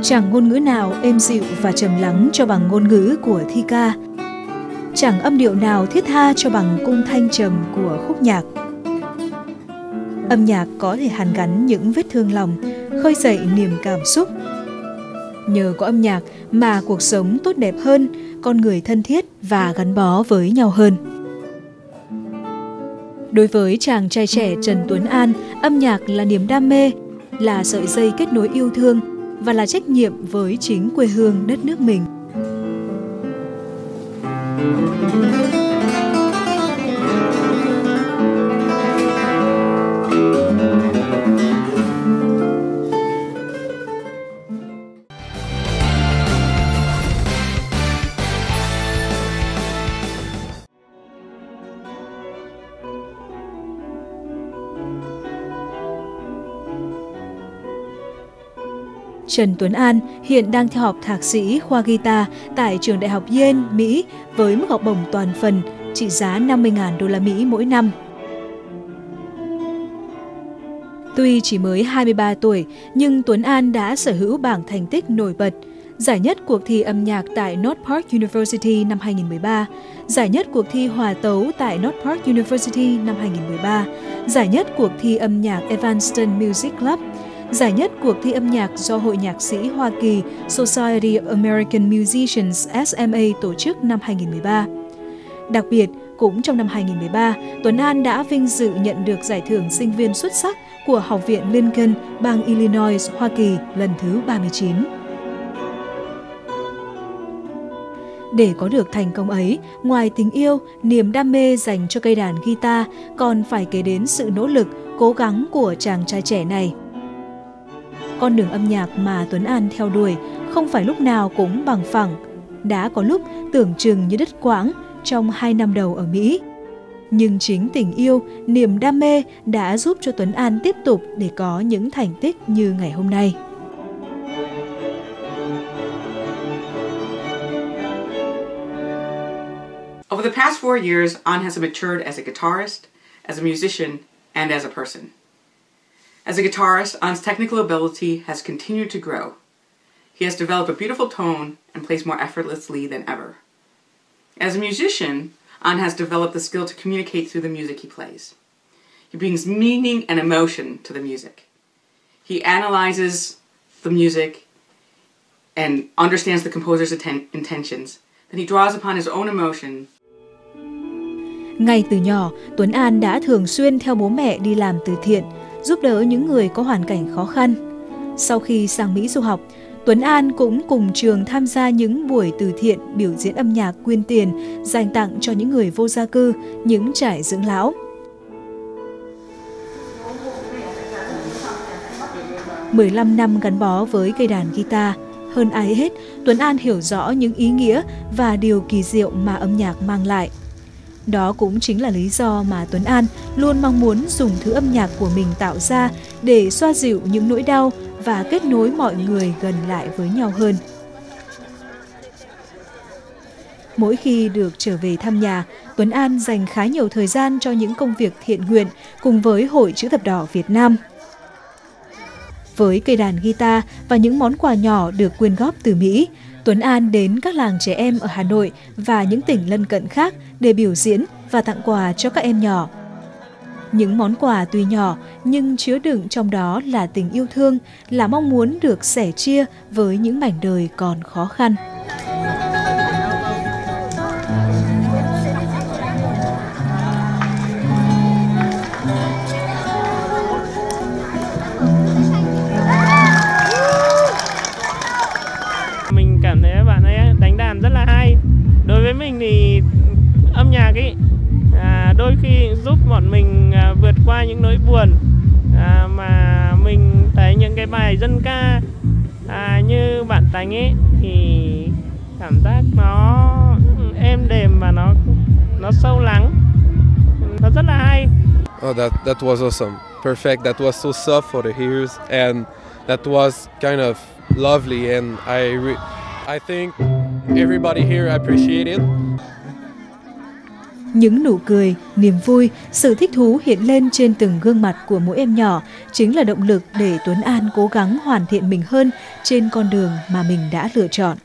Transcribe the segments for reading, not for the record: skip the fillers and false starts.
Chẳng ngôn ngữ nào êm dịu và trầm lắng cho bằng ngôn ngữ của thi ca. Chẳng âm điệu nào thiết tha cho bằng cung thanh trầm của khúc nhạc. Âm nhạc có thể hàn gắn những vết thương lòng, khơi dậy niềm cảm xúc. Nhờ có âm nhạc mà cuộc sống tốt đẹp hơn, con người thân thiết và gắn bó với nhau hơn. Đối với chàng trai trẻ Trần Tuấn An, âm nhạc là niềm đam mê, là sợi dây kết nối yêu thương và là trách nhiệm với chính quê hương đất nước mình. Trần Tuấn An hiện đang theo học thạc sĩ khoa guitar tại trường đại học Yale, Mỹ với mức học bổng toàn phần trị giá 50.000 đô la Mỹ mỗi năm. Tuy chỉ mới 23 tuổi, nhưng Tuấn An đã sở hữu bảng thành tích nổi bật. Giải nhất cuộc thi âm nhạc tại North Park University năm 2013, giải nhất cuộc thi hòa tấu tại North Park University năm 2013, giải nhất cuộc thi âm nhạc Evanston Music Club, giải nhất cuộc thi âm nhạc do Hội Nhạc sĩ Hoa Kỳ Society of American Musicians SMA tổ chức năm 2013. Đặc biệt, cũng trong năm 2013, Tuấn An đã vinh dự nhận được giải thưởng sinh viên xuất sắc của Học viện Lincoln, bang Illinois, Hoa Kỳ lần thứ 39. Để có được thành công ấy, ngoài tình yêu, niềm đam mê dành cho cây đàn guitar còn phải kể đến sự nỗ lực, cố gắng của chàng trai trẻ này. Con đường âm nhạc mà Tuấn An theo đuổi không phải lúc nào cũng bằng phẳng. Đã có lúc tưởng chừng như đứt quãng trong 2 năm đầu ở Mỹ. Nhưng chính tình yêu, niềm đam mê đã giúp cho Tuấn An tiếp tục để có những thành tích như ngày hôm nay. Over the past 4 years, An has matured as a guitarist, as a musician, and as a person. As a guitarist, An's technical ability has continued to grow. He has developed a beautiful tone and plays more effortlessly than ever. As a musician, An has developed the skill to communicate through the music he plays. He brings meaning and emotion to the music. He analyzes the music and understands the composer's intentions. Then he draws upon his own emotion. Ngay từ nhỏ, Tuấn An đã thường xuyên theo bố mẹ đi làm từ thiện, giúp đỡ những người có hoàn cảnh khó khăn. Sau khi sang Mỹ du học, Tuấn An cũng cùng trường tham gia những buổi từ thiện biểu diễn âm nhạc quyên tiền dành tặng cho những người vô gia cư, những trại dưỡng lão. 15 năm gắn bó với cây đàn guitar, hơn ai hết, Tuấn An hiểu rõ những ý nghĩa và điều kỳ diệu mà âm nhạc mang lại. Đó cũng chính là lý do mà Tuấn An luôn mong muốn dùng thứ âm nhạc của mình tạo ra để xoa dịu những nỗi đau và kết nối mọi người gần lại với nhau hơn. Mỗi khi được trở về thăm nhà, Tuấn An dành khá nhiều thời gian cho những công việc thiện nguyện cùng với Hội Chữ Thập Đỏ Việt Nam. Với cây đàn guitar và những món quà nhỏ được quyên góp từ Mỹ, Tuấn An đến các làng trẻ em ở Hà Nội và những tỉnh lân cận khác để biểu diễn và tặng quà cho các em nhỏ. Những món quà tuy nhỏ nhưng chứa đựng trong đó là tình yêu thương, là mong muốn được sẻ chia với những mảnh đời còn khó khăn. Mình cảm thấy bạn ấy đánh đàn rất là hay. Đối với mình thì âm nhạc ấy đôi khi giúp bọn mình vượt qua những nỗi buồn, mà mình thấy những cái bài dân ca như bạn đánh ấy thì cảm giác nó êm đềm và nó sâu lắng, nó rất là hay. Oh, that was awesome, perfect. That was so soft for the ears, and that was kind of lovely, and I think everybody here appreciated it. Những nụ cười, niềm vui, sự thích thú hiện lên trên từng gương mặt của mỗi em nhỏ chính là động lực để Tuấn An cố gắng hoàn thiện mình hơn trên con đường mà mình đã lựa chọn.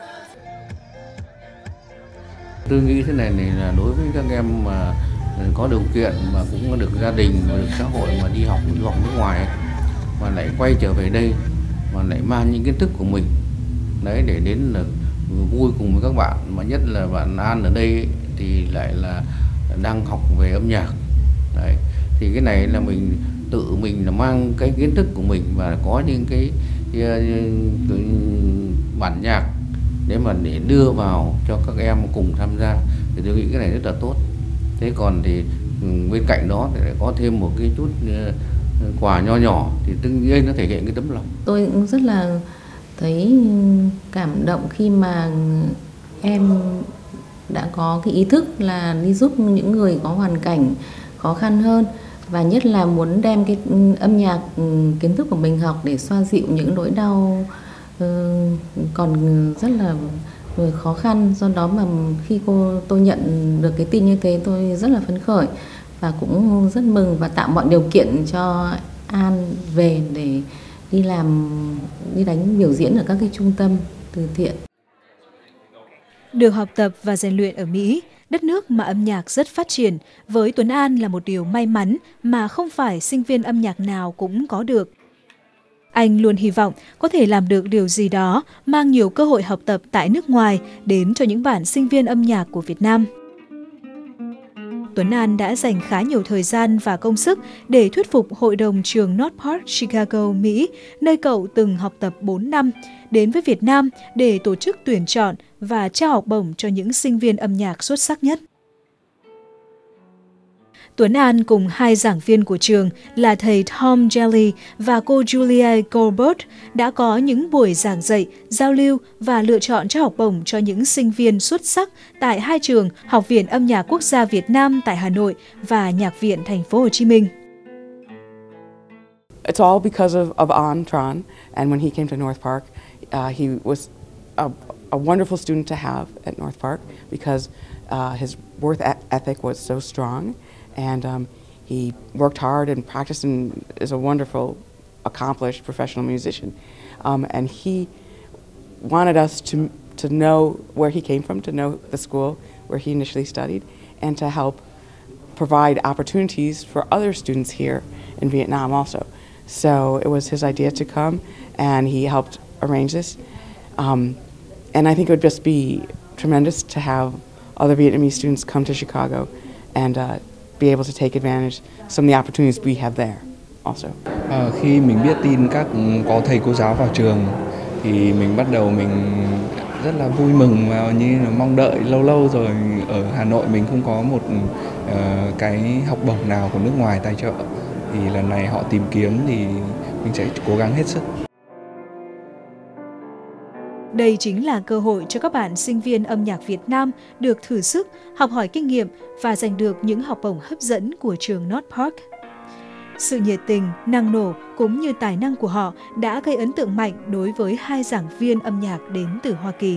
Tôi nghĩ thế này là đối với các em mà có điều kiện mà cũng có được gia đình và được xã hội mà đi học nước ngoài mà lại quay trở về đây mà lại mang những kiến thức của mình đấy để đến là vui cùng với các bạn, mà nhất là bạn An ở đây thì lại là đang học về âm nhạc đấy, thì cái này là mình tự mình là mang cái kiến thức của mình và có những cái bản nhạc để đưa vào cho các em cùng tham gia, thì tôi nghĩ cái này rất là tốt. Thế còn thì bên cạnh đó thì lại có thêm một cái chút quà nho nhỏ thì tự nhiên nó thể hiện cái tấm lòng. Tôi cũng rất là thấy cảm động khi mà em đã có cái ý thức là đi giúp những người có hoàn cảnh khó khăn hơn, và nhất là muốn đem cái âm nhạc kiến thức của mình học để xoa dịu những nỗi đau còn rất là khó khăn. Do đó mà khi tôi nhận được cái tin như thế, tôi rất là phấn khởi và cũng rất mừng và tạo mọi điều kiện cho An về để đi đánh biểu diễn ở các cái trung tâm từ thiện. Được học tập và rèn luyện ở Mỹ, đất nước mà âm nhạc rất phát triển, với Tuấn An là một điều may mắn mà không phải sinh viên âm nhạc nào cũng có được. Anh luôn hy vọng có thể làm được điều gì đó, mang nhiều cơ hội học tập tại nước ngoài đến cho những bạn sinh viên âm nhạc của Việt Nam. Tuấn An đã dành khá nhiều thời gian và công sức để thuyết phục hội đồng trường North Park, Chicago, Mỹ, nơi cậu từng học tập 4 năm, đến với Việt Nam để tổ chức tuyển chọn và trao học bổng cho những sinh viên âm nhạc xuất sắc nhất. Tuấn An cùng hai giảng viên của trường là thầy Tom Jelly và cô Julia Goldberg đã có những buổi giảng dạy, giao lưu và lựa chọn trao học bổng cho những sinh viên xuất sắc tại hai trường Học viện Âm nhạc Quốc gia Việt Nam tại Hà Nội và Nhạc viện Thành phố Hồ Chí Minh. It's all because of An Tran, and when he came to North Park, he was a wonderful student to have at North Park because his work ethic was so strong. And he worked hard and practiced and is a wonderful, accomplished professional musician. And he wanted us to know where he came from, to know the school where he initially studied, and to help provide opportunities for other students here in Vietnam also. So it was his idea to come, and he helped arrange this. And I think it would just be tremendous to have other Vietnamese students come to Chicago and be able to take advantage of some of the opportunities we have there also. Khi mình biết tin có thầy cô giáo vào trường thì mình bắt đầu rất là vui mừng và như là mong đợi lâu rồi. Ở Hà Nội mình không có một cái học bổng nào của nước ngoài tài trợ, thì lần này họ tìm kiếm thì mình sẽ cố gắng hết sức. Đây chính là cơ hội cho các bạn sinh viên âm nhạc Việt Nam được thử sức, học hỏi kinh nghiệm và giành được những học bổng hấp dẫn của trường North Park. Sự nhiệt tình, năng nổ cũng như tài năng của họ đã gây ấn tượng mạnh đối với hai giảng viên âm nhạc đến từ Hoa Kỳ.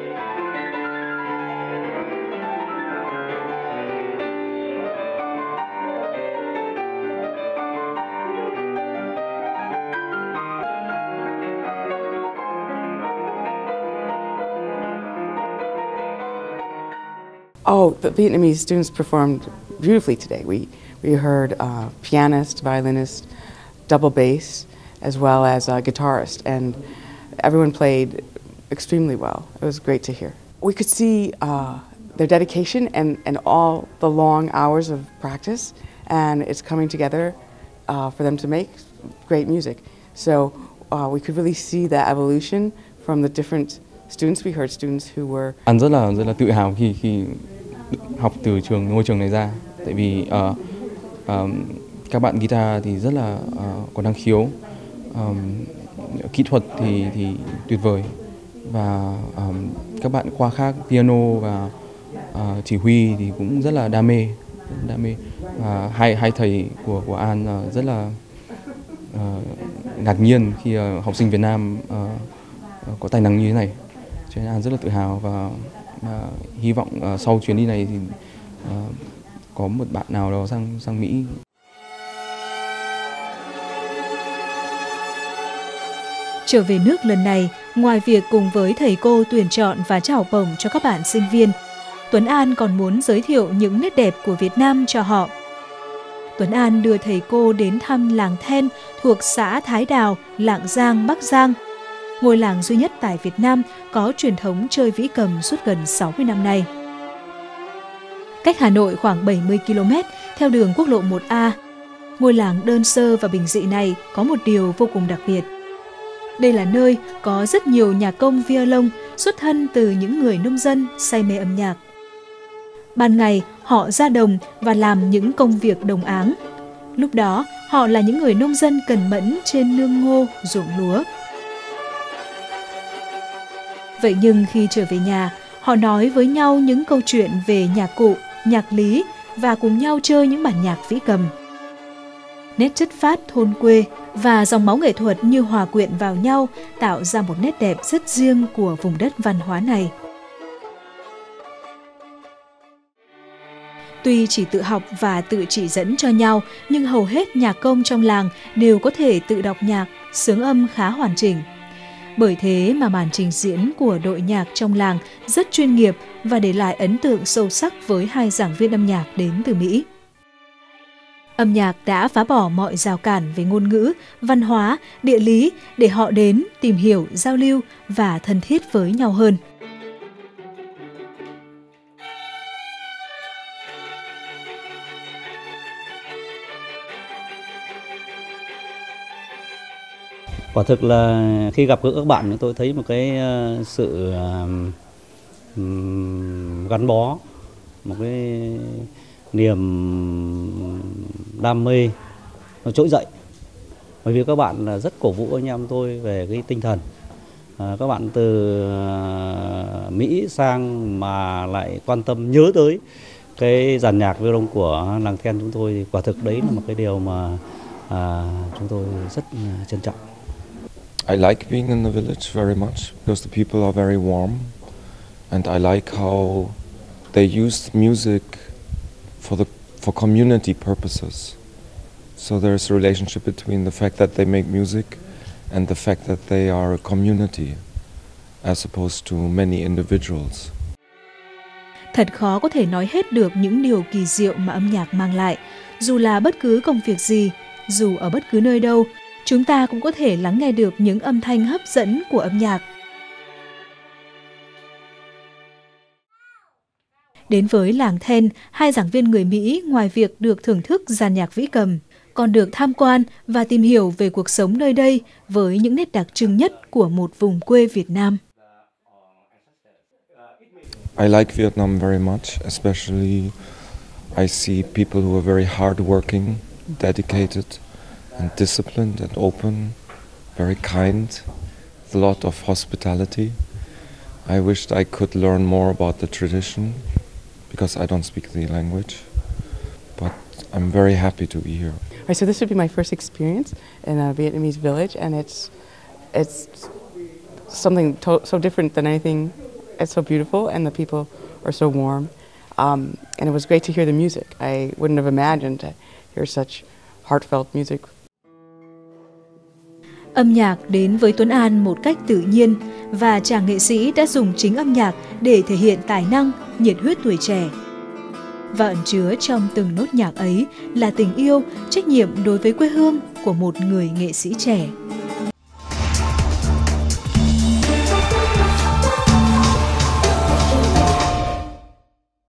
Oh, the Vietnamese students performed beautifully today. We heard pianist, violinist, double bass, as well as a guitarist, and everyone played extremely well. It was great to hear. We could see their dedication and all the long hours of practice, and it's coming together for them to make great music. So we could really see the evolution from the different students. We heard students who were. Anh rất là tự hào khi học từ ngôi trường này ra, tại vì các bạn guitar thì rất là có năng khiếu, kỹ thuật thì tuyệt vời, và các bạn khoa khác piano và chỉ huy thì cũng rất là đam mê. Và hai thầy của An rất là ngạc nhiên khi học sinh Việt Nam có tài năng như thế này, cho nên An rất là tự hào và hy vọng sau chuyến đi này thì có một bạn nào đó sang Mỹ. Trở về nước lần này, ngoài việc cùng với thầy cô tuyển chọn và trao học bổng cho các bạn sinh viên, Tuấn An còn muốn giới thiệu những nét đẹp của Việt Nam cho họ. Tuấn An đưa thầy cô đến thăm làng Then thuộc xã Thái Đào, Lạng Giang, Bắc Giang. Ngôi làng duy nhất tại Việt Nam có truyền thống chơi vĩ cầm suốt gần 60 năm nay. Cách Hà Nội khoảng 70 km theo đường quốc lộ 1A, ngôi làng đơn sơ và bình dị này có một điều vô cùng đặc biệt. Đây là nơi có rất nhiều nhạc công violon xuất thân từ những người nông dân say mê âm nhạc. Ban ngày, họ ra đồng và làm những công việc đồng áng. Lúc đó, họ là những người nông dân cần mẫn trên nương ngô, ruộng lúa. Vậy nhưng khi trở về nhà, họ nói với nhau những câu chuyện về nhạc cụ, nhạc lý và cùng nhau chơi những bản nhạc vĩ cầm. Nét chất phác thôn quê và dòng máu nghệ thuật như hòa quyện vào nhau tạo ra một nét đẹp rất riêng của vùng đất văn hóa này. Tuy chỉ tự học và tự chỉ dẫn cho nhau, nhưng hầu hết nhạc công trong làng đều có thể tự đọc nhạc, xướng âm khá hoàn chỉnh. Bởi thế mà màn trình diễn của đội nhạc trong làng rất chuyên nghiệp và để lại ấn tượng sâu sắc với hai giảng viên âm nhạc đến từ Mỹ. Âm nhạc đã phá bỏ mọi rào cản về ngôn ngữ, văn hóa, địa lý để họ đến tìm hiểu, giao lưu và thân thiết với nhau hơn. Quả thực là khi gặp gỡ các bạn tôi thấy một cái sự gắn bó, một cái niềm đam mê nó trỗi dậy. Bởi vì các bạn là rất cổ vũ anh em tôi về cái tinh thần. Các bạn từ Mỹ sang mà lại quan tâm nhớ tới cái dàn nhạc violon của làng Then chúng tôi, thì quả thực đấy là một cái điều mà chúng tôi rất trân trọng. I like being in the village very much because the people are very warm, and I like how they use music for community purposes. So there's a relationship between the fact that they make music and the fact that they are a community as opposed to many individuals. Thật khó có thể nói hết được những điều kỳ diệu mà âm nhạc mang lại. Dù là bất cứ công việc gì, dù ở bất cứ nơi đâu, chúng ta cũng có thể lắng nghe được những âm thanh hấp dẫn của âm nhạc. Đến với làng Then, hai giảng viên người Mỹ ngoài việc được thưởng thức dàn nhạc vĩ cầm, còn được tham quan và tìm hiểu về cuộc sống nơi đây với những nét đặc trưng nhất của một vùng quê Việt Nam. I like Vietnam very much, especially I see people who are very hardworking, dedicated, and disciplined and open, very kind, with a lot of hospitality. I wished I could learn more about the tradition because I don't speak the language, but I'm very happy to be here. Right, so this would be my first experience in a Vietnamese village, and it's something so different than anything. It's so beautiful, and the people are so warm, and it was great to hear the music. I wouldn't have imagined to hear such heartfelt music. Âm nhạc đến với Tuấn An một cách tự nhiên và chàng nghệ sĩ đã dùng chính âm nhạc để thể hiện tài năng, nhiệt huyết tuổi trẻ. Và ẩn chứa trong từng nốt nhạc ấy là tình yêu, trách nhiệm đối với quê hương của một người nghệ sĩ trẻ.